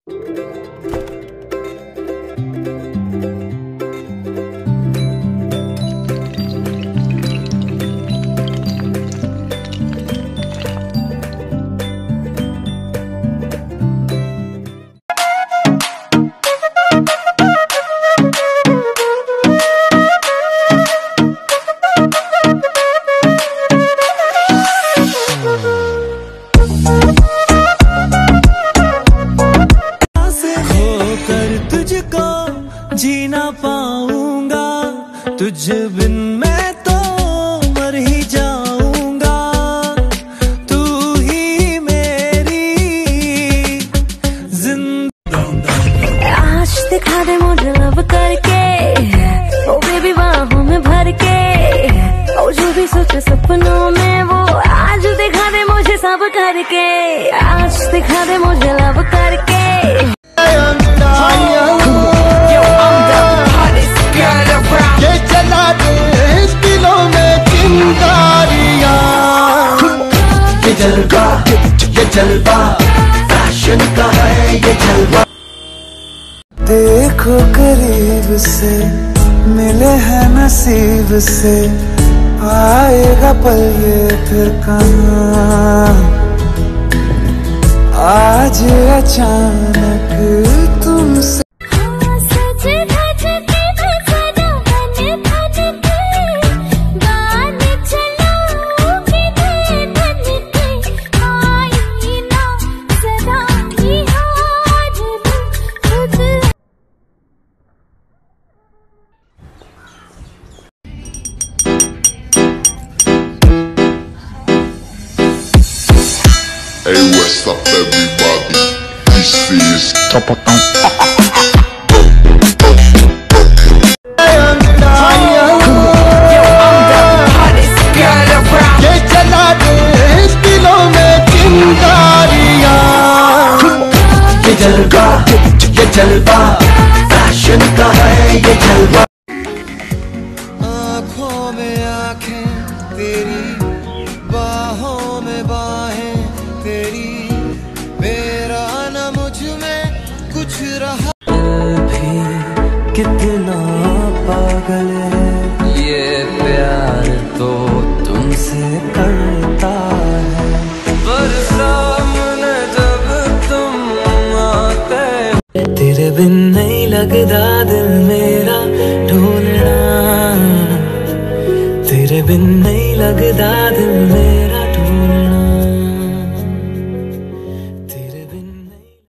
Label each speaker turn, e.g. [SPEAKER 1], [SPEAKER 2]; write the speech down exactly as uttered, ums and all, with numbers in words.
[SPEAKER 1] जी ना पाऊंगा तुझ बिन, मैं तो मर ही जाऊंगा। तू ही मेरी जिंदगी।
[SPEAKER 2] आज दिखा दे मुझे लब करके, ओ बेबी बाहों में भर के, ओ जो भी सोचे सपनों में वो आज दिखा दे मुझे सब करके। आज दिखा दे मुझे लब करके।
[SPEAKER 3] ये जलवा ये जलवा फैशन का है ये जलवा।
[SPEAKER 1] देखो करीब से मिले हैं नसीब से, आएगा पल ये फिर कहाँ। आज अचानक तुमसे
[SPEAKER 4] Hey, what's up everybody? This is Topotong.
[SPEAKER 3] ये जला दे दिलों में चिंगारियां। ये जलवा ये जलवा फैशन का है ये जलवा।
[SPEAKER 1] आँखों में आँखें तेरी, बाहों में बाहें तेरी, मेरा न मुझ में कुछ रहा। भी कितना पागल है ये प्यार तो तुमसे करता है, पर सामने जब तुम आते। तेरे बिन नहीं लगता दिल मेरा ढूंढना, तेरे बिन नहीं लगता दिल मेरा।